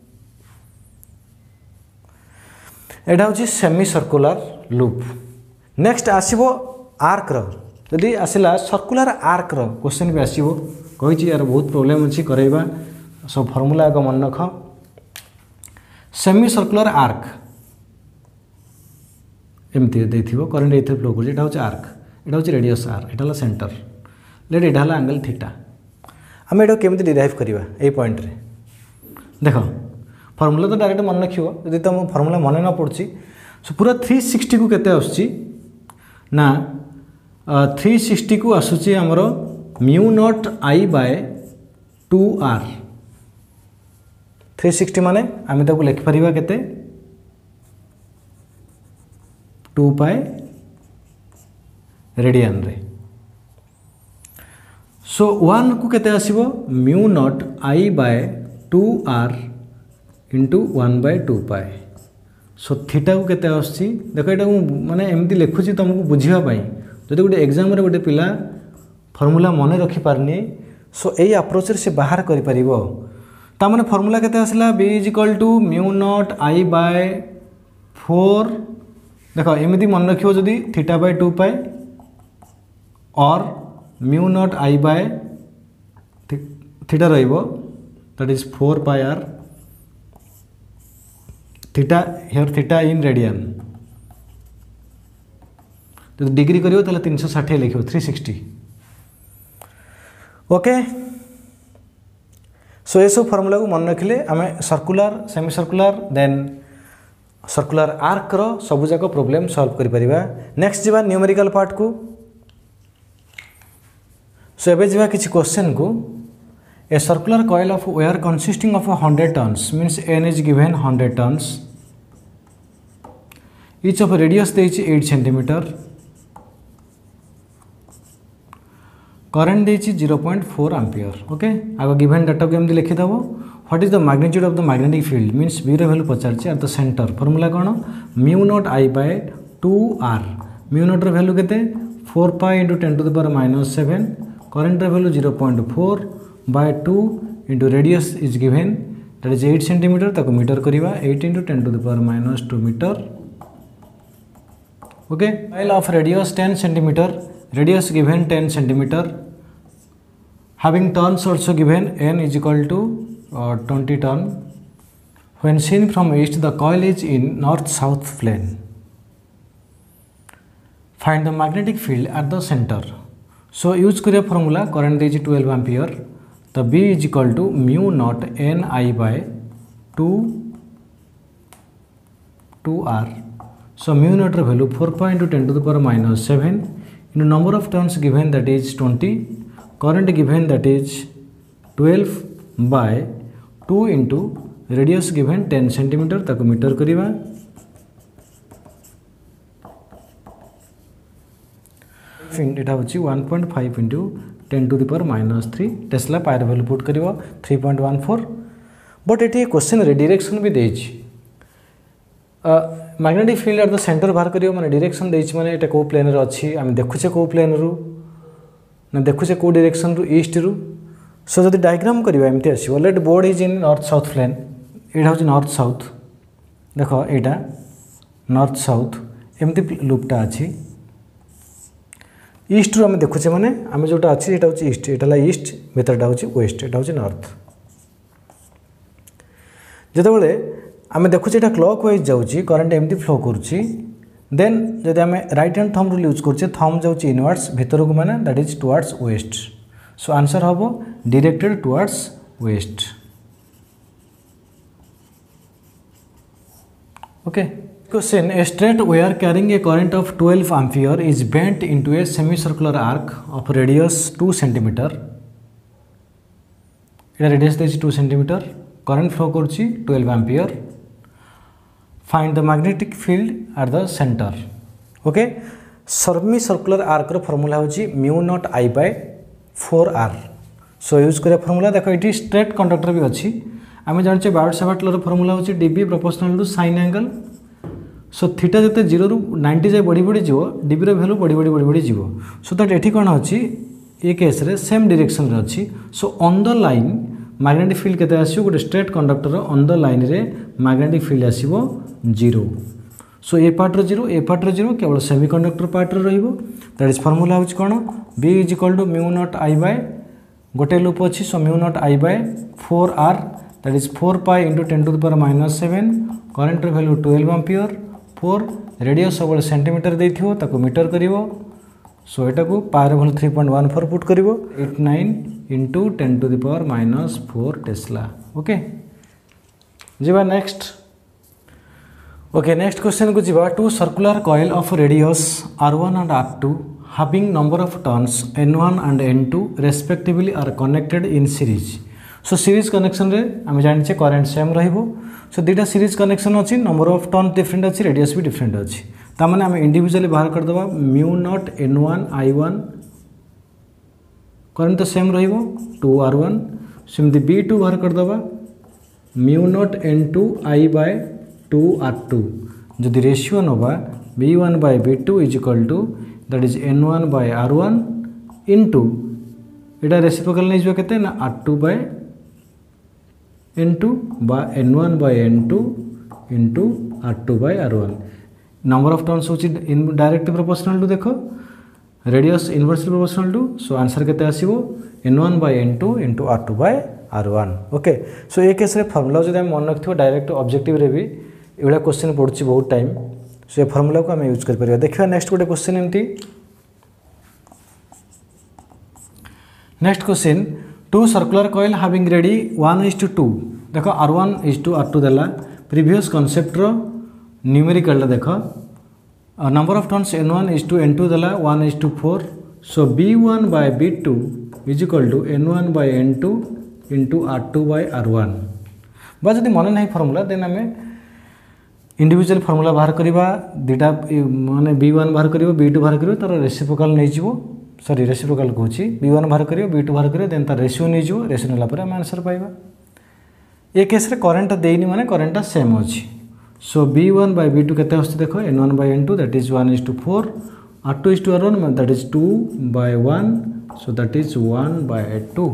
एटा होची सेमी सर्कुलर लूप नेक्स्ट आसीबो आर्क रो यदि आसिला सर्कुलर आर्क रो क्वेश्चन भी आसीबो कहिची यार बहुत प्रॉब्लम अछि करैबा सब फार्मूला को मन रख सेमी सर्कुलर आर्क एमती देथिबो करंट एथे फ्लो कर एटा होची आर्क एटा होची radius are Etah La centre late Etah La angle theta हम एटा केमती डिराइव करिवा ए पॉइंट रे देखो फार्मूला तो डायरेक्ट मन रखियो यदि तुम फार्मूला मन न पड़ची सो पूरा थ्री सिक्सटी को केते आछी ना थ्री सिक्सटी को आसुची हमरो mu naught I by two R three sixty माने आमे ताको लिखि परिबा केते टू पाई रेडियन रे सो वन को केते आसीबो mu naught I by two R into one by two pi so theta को केते आसी देखो एटा माने एमती लिखुची तुमको बुझिबा पई जदि गोटे एग्जाम रे गोटे पिला फार्मूला मन रखि पारनी सो एई अप्रोच रे से बाहर करि परिबो ता माने फार्मूला केते आसला b is equal to mu naught I by four देखो एमती मन रखियो जदि थीटा बाय टू पाई और mu naught I by theta रहिबो that is four pi R theta here theta in radian तो डिग्री करियो ताले तीन सौ साठ लिखियो थ्री सिक्सटी ओके सो ये सब फार्मूला को मन रखिले आमे circular semi circular then circular arc रो सब जाक प्रॉब्लम सॉल्व करि परिबा नेक्स्ट जीवा न्यूमेरिकल पार्ट को सो एबे जीवा किछि क्वेश्चन को a circular coil of wire consisting of one hundred turns means n is given one hundred turns each of radius देछि eight centimeter करंट देछि zero point four ampere okay आगो given data को एमदी लिखि दबो what is the magnitude of the magnetic field means b रो value पचारछि at the centre formula कोन mu naught i by two R mu naught रो वैल्यू केते four pi into ten to the power minus seven current रो value zero point four by two into radius is given that is eight centimeter ताको metre करिवा eight into ten to the power minus two meter okay coil of radius ten centimeter radius given ten centimeter having turns also given n is equal to uh, twenty turn when seen from east the coil is in north south plane find the magnetic field at the center so use करिया formula current देछि twelve ampere तो b is equal to mu naught n I by two two r so mu naught value four point two ten to the power minus seven into number of turns given that is twenty current given that is twelve by two into radius given ten centimeter ताको metre करिवा एटा होची one point five into ten to the power minus three tesla पायर value put करिवो three point one four but एटी question रे direction भी देछि magnetic field at the centre बाहर करियो माने डायरेक्शन देछि माने एटा को प्लेन रे अछि हम देखुछे को प्लेन रु ना देखुछे को डायरेक्शन रु ईस्ट रु सो जदि डायग्राम करिवा एमती आसीबो let board is in north south plane एटा होछि नॉर्थ साउथ देखो एटा नॉर्थ साउथ एमती लूपटा अछि ईस्ट रु आम देखुचे माने आम जोटा अच्छी एटा होची ईस्ट एटा ला ईस्ट भीतरटा होची वेस्ट एटा होची नॉर्थ जेतेबेले आम देखुचे एटा क्लॉक वाइज जाउची करंट एमती फ्लो करूची देन जदि आम right hand thumb rule use करछे थंब जाउची इनवर्ड्स भीतर को माने that is towards west so answer हबो directed towards west okay Question: A straight wire carrying a current of twelve ampere is bent into a semicircular arc of radius two centimeter. इधर radius देछि two centimeter. Current flow करछि twelve ampere. Find the magnetic field at the centre. Okay semi circular आर्कर formula होची mu naught I by four R. So use करिया formula देखो ये straight conductor भी अच्छी आम जाने बायोट सावर्ट लॉ फॉर्मूला होची DB proportional to sine angle. So theta जिते जीरो रु नाइंटी जाए बढ़ी बढ़ी जीव डीबी रो वैल्यू बढ़ी बढ़ी बढ़ी बढ़ी जीव। सो दैट एठी कोन अछि ये केस रे सेम डायरेक्शन रे अछि। So on the line magnetic field केते आसीबो गोटे straight conductor on the line रे मैग्नेटिक फील्ड आसीबो जीरो। सो ए पार्ट रो जीरो ए पार्ट रो जीरो केवल सेमी कंडक्टर पार्ट रे रहइबो। दैट इज फॉर्मूला होची कोन b is equal to mu naught I by गोटे लूप अछि। So mu naught I by four R that is four pi into ten to the power minus seven. Current रो value twelve ampere. For radius सब centimetre देथिबो ताको metre करिवो। So एटा को power value three point one four put करिवो eight nine into ten to the power minus four tesla. Okay जीवा next. Okay next question को जीवा two circular coil of radius R one and R two having number of turns n one and n two respectively are connected in series। so series connection रे आम जानिछे current same रहइबो। So दुटा series connection अच्छी number of turn different अच्छी radius भी different अच्छी तामाने आम इंडिविजुअली बाहर कर दबा mu naught N one I one current तो सेम रहिबो टू आर वन। सेमती बी टू बाहर कर दबा mu naught N two I by two R two. जदि रेशियो नबा B one by B two is equal to that is N one by R one into Etah reciprocal नहीं जो केते ना R two by N two बा N one by N two into R two by R one. Number of turns होची in direct proportional to देखो radius inversely proportional to. So answer केते आसीबो N one by N two into R two by R one. Okay so ए case रे formula जदि हम मन रखियो डायरेक्ट ऑब्जेक्टिव रे भी एवला क्वेश्चन पड़छि बहुत टाइम। सो ये फार्मूला को हम यूज कर परिया। देखियो नेक्स्ट गोटे क्वेश्चन एमती next question to circular coil having radii one is to two देखो R one is to R two देला प्रीवियस कॉन्सेप्ट रो न्यूमेरिकल देखो number of turns N one is to N two देला one is to four. So B one by B two is equal to N one by N two into R two by R one. बा जदि मन नहीं formula then आम individual formula बाहर करवा दुटा माने बी वन बाहर कर बी टू बाहर कर तार रेसिप्रोकल नहीं जीवो सॉरी रेसिप्रोकल कहूँ बी वन बाहर कर बी टू बाहर कर देन तार रेशियो नहीं जीवो रेशियो नेला पर आम आंसर पाइबा। ए केस रे करंट देनी माने करंट सेम अच्छी। So B one by B two केते आछे देखो N one by N two that is one is to four R two is to R one that is two by one. So that is one by two.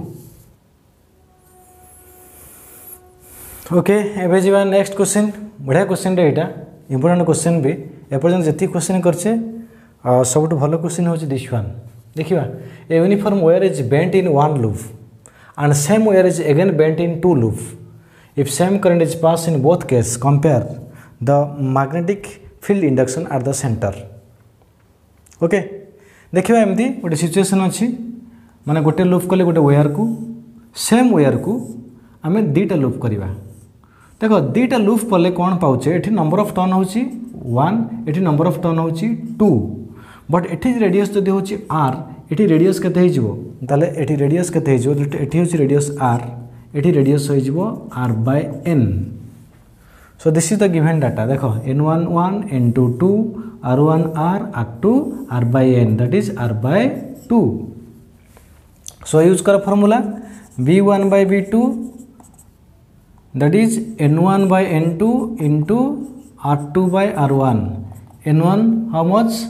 Okay एबे जीवा next question बढ़िया question रे एटा important question भी एपर्यंत जति question करछे सबटु भलो question होची this one. देखिबा a uniform wire is bent in one loop and same wire is again bent in two loop. If same current is passed in both cases, compare the magnetic field induction at the center. Okay, देखिए एमती गोटे situation अच्छी माने गोटे loop कले गोटे wire को same wire को आम दीटा लूप करवा। देखो दीटा लूप कले कौन पाचे एठी नंबर ऑफ टर्न होची वन एठी नंबर ऑफ टर्न होची टू बट एठी रेडियस जदि होची आर एठी रेडियस केते हे जिवो ताले एठी रेडियस केते हे जिवो एठी होची रेडियस आर एठी रेडियस हो जिवो R by N. So this is the given data. देखो N one one N two two R one R R two R by n that is r by two. So use कर formula v one by v two that is n one by n two into r two by r one. n one how much?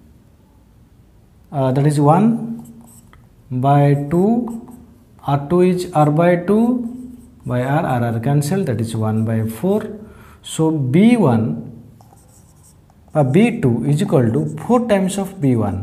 Uh, that is one by two. r two is r by two by r r r cancel that is one by four. So b one uh, b two is equal to four times of b one.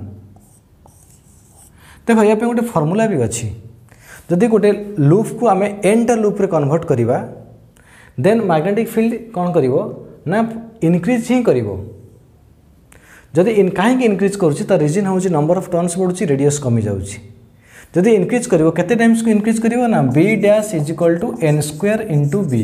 देखो यहाँ पे गोटे formula भी अच्छी जदि गोटे loop को आम एन टा लूप रे कन्वर्ट करिबा देन मैग्नेटिक फील्ड कौन करिवो ना इनक्रीज ही करिवो. जदि इन कहीं इनक्रीज करुच्ची तार रीजन हूँ नंबर ऑफ टर्न्स बढ़ुची रेडियस कमी जाऊँगी. जदि इनक्रीज करिवो केते टाइम्स को इनक्रीज करिवो ना b dash is equal to n square into b.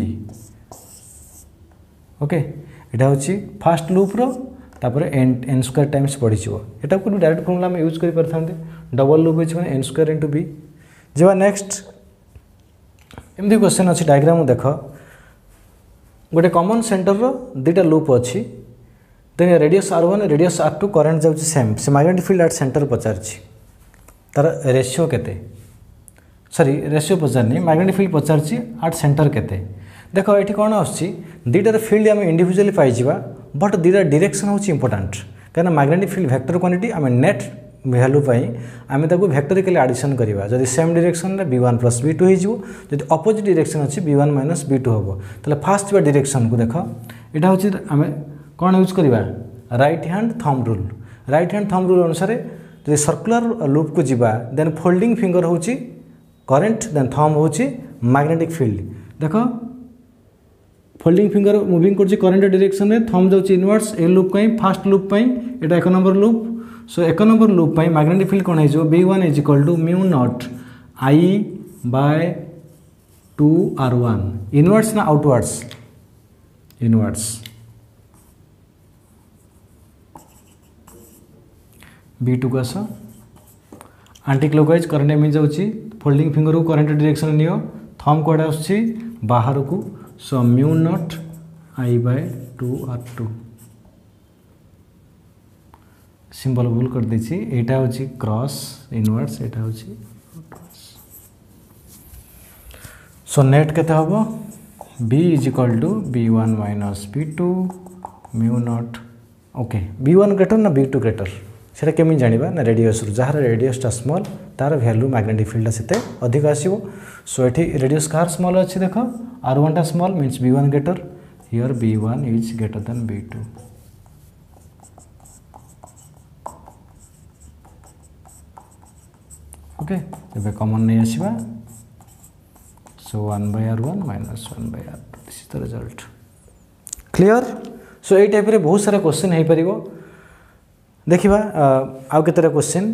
Okay एटा होची फास्ट लूप रो तापर n n स्क्वायर टाइम्स बढ़ी जिवो. एटा को डायरेक्ट फॉर्मूला में यूज करि परथांते डबल लूप होची माने n स्क्वायर इंटू b. जेवा नेक्स्ट एमदी क्वेश्चन अछि डायग्राम देखो गोटे कॉमन सेंटर रो दुटा लूप अच्छी then radius R one radius R two current जाऊँगी सेम से मैग्नेटिक फील्ड एट सेंटर पचार तार रेशियो केते सॉरी रेशियो पचारनी मैग्नेटिक फील्ड पचार एट सेंटर केते देख ये कौन आसटार फील्ड आम इंडिविजुअली पाइबा बट दुटा डायरेक्शन हूँ इंपोर्टाट कहीं मैग्नेटिक फील्ड वेक्टर क्वांटिटी आम नेट वैल्यू आम वेक्टरिकली एडिशन करवा जब सेम डायरेक्शन में B one plus B two हो अपोजिट डायरेक्शन अच्छी B one minus B two हम तो फास्ट डायरेक्शन को देख यहाँ हूँ आम कौन यूज करवा right hand thumb rule right hand thumb rule अनुसार जो सर्कुलर लूप को जीवा देन फोल्डिंग फिंगर हूँ करेन्ट देन थंब हूँ मैग्नेटिक फील्ड देख फोल्डिंग फिंगर मुविंग कर करेन्ट डायरेक्शन में थंब जाऊँ इनवर्स ए लूप फास्ट लूप यहाँ एक नंबर लूप सो एक नंबर लूप मैग्नेटिक फील्ड कौन हो B one is equal to mu naught I by two R one inverse ना आउटवर्ड्स इनवर्स बी टू को आस आंटी क्लॉकवाइज करंट एम जाऊँगी फोल्डिंग फिंगर को करंट डायरेक्शन नियो थंब कौड़ा आस बाहर को so mu naught I by two R two symbol भूल कर देछि एटा होछि क्रॉस इनवर्स एटा होछि सो नेट केते हबो b is equal to B one minus B two mu naught okay B one greater ना बी टू ग्रेटर सेटा केमी जानिबा ना रेडियस रु जहार रेडियस टा स्मॉल तार वैल्यू मैग्नेटिक फील्ड सेते अधिक आसीबो सो एठी रेडियस कार स्मॉल अछि देखो आर वन टा small means B one greater here B one is greater than B two okay एबे कॉमन नहीं आसीबा so one by R one minus one by R two this is the result clear so ए type रे बहुत सारा question हो पारिबो देखिबा आउ केतरा क्वेश्चन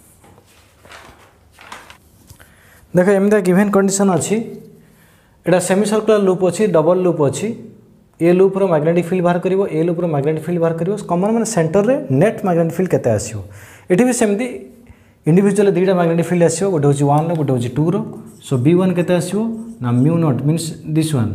देखो एमदा गिवन कंडीशन अछि एटा सेमी सर्कुलर लूप अछि डबल लूप अछि ए लूप रो मैग्नेटिक फील्ड बाहर करिवो ए लूप रो मैग्नेटिक फील्ड बाहर करिवो कॉमन माने सेंटर रे नेट मैग्नेटिक फील्ड केते आसीबो एठी भी सेमती इंडिविजुअल दुईटा मैग्नेटिक फील्ड आसो गोटे हूँ वन गोटे हूँ टू रो सो बी वन केते आसो ना mu naught means this one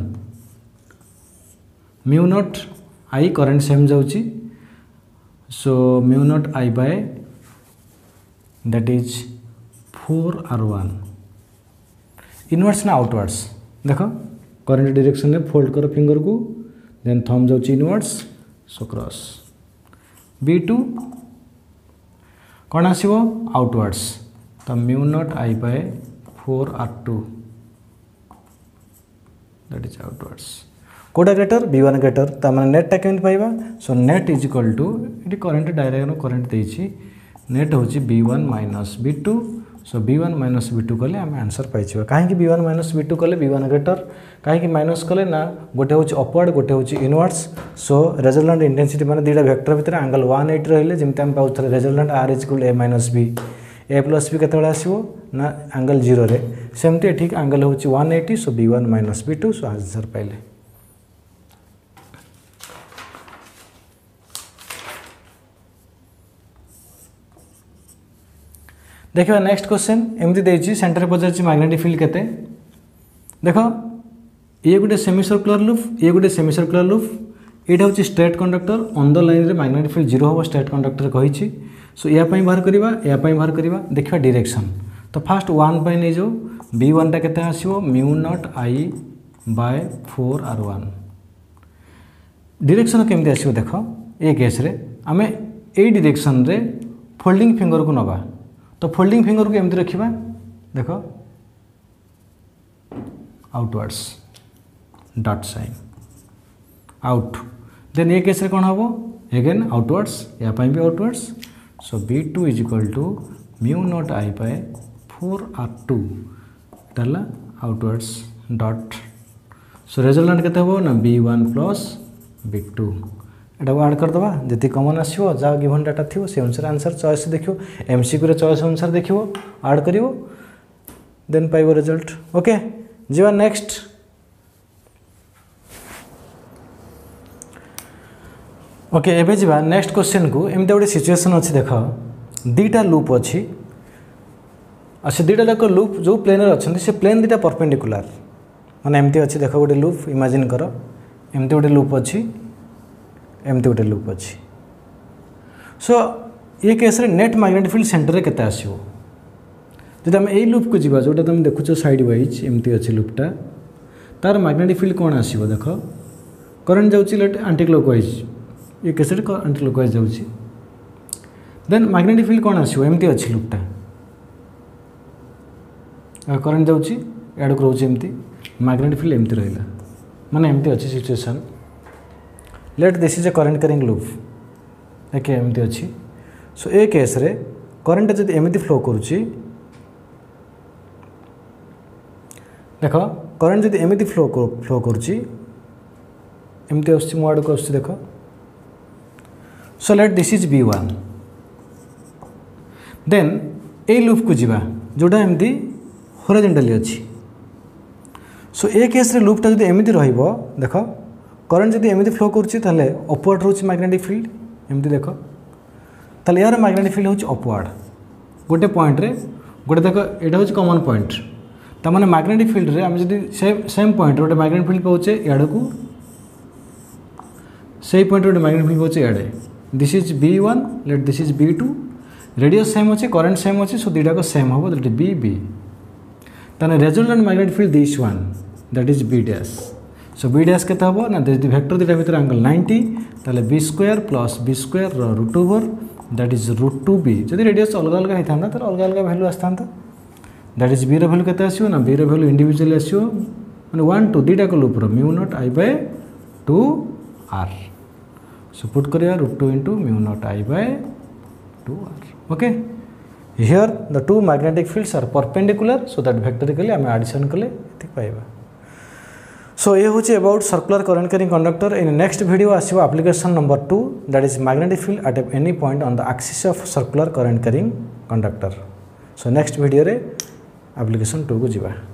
mu naught I current same जाऊँगी so mu naught I by that is four R one inverse ना आउटवर्ड्स देख करेन्ट डायरेक्शन में फोल्ड कर फिंगर को देन थंब जाऊँगी inverse so cross B two कौन आसो outwards तो mu naught I by four R two that is outwards कोटा ग्रेटर बी वन ग्रेटर तो मैंने नेटा केमी पाइबा so net is equal to ये करेन्ट डायरेक्ट करेन्ट देछि नेट हूँ B one minus B two so B one minus B two कले आम आंसर पाइबा कहीं B one minus B two कले बी वन ग्रेटर कहीं माइनस कले ना गोटे हूँ अपवर्ड गोटे हूँ इनवर्स सो रेजल्टेंट इंटेंसिटी माने दुईटा वेक्टर भितर एंगल वन एट रहिले जमती आम पाउथले resultant R is equal A minus B A plus B केतबेले आसीबो ना एंगल जीरो रे सेमती ठीक एंगल हूँ वन एटी so B one minus B two so answer पाइले देखिए नेक्स्ट क्वेश्चन एमती देछि सेंटर पचार मैग्नेटिक फील्ड केते देख ये गोटे सेमी सर्कुलर लूप ये गोटे सेमी सर्कुलर लूप ये हूँ straight conductor on the line रे मैग्नेटिक फील्ड जीरो हम स्ट्रेट कंडक्टर कही सो या बाहर करवा या बाहर करवा देखा डायरेक्शन तो फास्ट वन पाई नहीं जाओ बी वन टा केते आसीबो mu naught I by four R one direction केमती आसीबो देख ए केस रे आमे ए डायरेक्शन रे फोल्डिंग फिंगर को नबा तो फोल्डिंग फिंगर को एमती रखिबा देख outwards dot sign out then ये केस रे कौन हम एगेन आउटवर्ड्स या भी outwards so B two is equal to mu naught I by four R two डाला आउटवर्ड्स डॉट सो रेजल्टेंट केते हो ना B one plus B two एटा ऐड करदे जी कमन आसो जहाँ गिवन डाटा थी से अनुसार आंसर चॉइस देखो एमसीक्यू रे चॉइस अनुसार देखो ऐड करिवो देन पाइबो रिजल्ट ओके जीवा नेक्स्ट ओके एबे जीवा नेक्स्ट क्वेश्चन को एमती गोटे सिचुएशन अच्छी देख दीटा लूप अच्छी अच्छा दीटा जाक लूप जो प्लेनर अच्छा से प्लेन दीटा परपेंडिकुलर माने एमती अच्छी देख गोटे लूप इमेजिन कर एमती गोटे लूप अच्छी एमती गोटे लूप अच्छी सो ये केस रे नेट मैग्नेटिक फील्ड सेंटर केते आसीबो जदि हम एई लूप को जीवा जोटा तुम देखुछ साइड वाइज एमती अच्छी लूपटा तार मैग्नेटिक फील्ड कौन आसीबो देख करंट जाउची लेट एंटी क्लॉकवाइज ये केस रे एंटी क्लॉकवाइज जाउची देन मैग्नेटिक फील्ड कौन आसीबो एमती अच्छी लूपटा करंट जाउची याडू रोचे एमती मैग्नेटिक फील्ड एमती रहिला माने एमती अच्छी situation let this is a current carrying loop एक एमती अच्छी सो ए केस रे करंट जदि एमती फ्लो करूची देख करंट जदि एमती फ्लो फ्लो करूची एमती आसुची मो आडू को आसुची देख so let this is B one then ए लूप को जीवा जोटा एमती हॉरिजॉन्टली अच्छी सो ए केस रे लूपटा जदि एमती रहिबो देख करंट जदि एमती फ्लो करूची ताले अपवर्ड होची मैग्नेटिक फील्ड एमती देख ताले यार मैग्नेटिक फील्ड होची अपवर्ड गोटे पॉइंट रे गोटे देख एटा होची कॉमन पॉइंट ता माने मैग्नेटिक फील्ड रे हम जदि सेम सेम पॉइंट गोटे मैग्नेटिक फील्ड पाउचे याडू को सेही पॉइंट गोटे मैग्नेटिक फील्ड पाउचे याडे this is B one let this is B two radius same अच्छी करंट सेम अच्छी सो दुटा को सेम हम दैट बी बी ताने resultant magnetic field this one that is B dash so B dash केते हबो ना यदि वेक्टर दुटा भीतर एंगल नाइंटी ताले B square plus B square root over that is root two B जदि रेडियस अलग अलग होता तो अलग अलग वैल्यू आसता दैट इज बी वैल्यू केते आसीबो ना बी वैल्यू इंडिविजुअली आसीबो माने वन टू दुटा को लूप रो mu naught I by two R so put करिया root two into mu naught I by two R okay here the two magnetic fields are perpendicular so that vectorically आम addition कले एति पाइबा so ये हूँ about circular current carrying conductor in next video आसो application number two that is magnetic field at any point on the axis of circular current carrying conductor so next video रे application two को जीवा।